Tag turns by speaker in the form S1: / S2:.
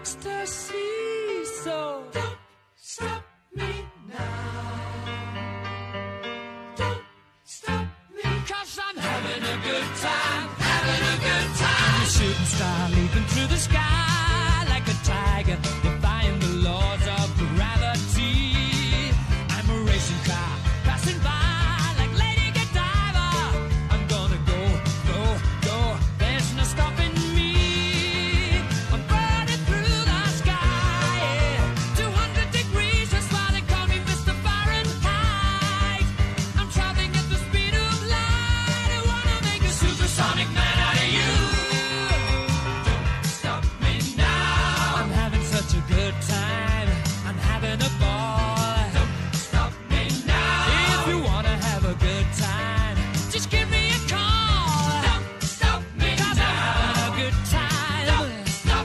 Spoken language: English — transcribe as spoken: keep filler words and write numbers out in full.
S1: ecstasy. So don't stop me now. Don't stop me, 'cause I'm having a good time, having a good time.
S2: The shooting star leads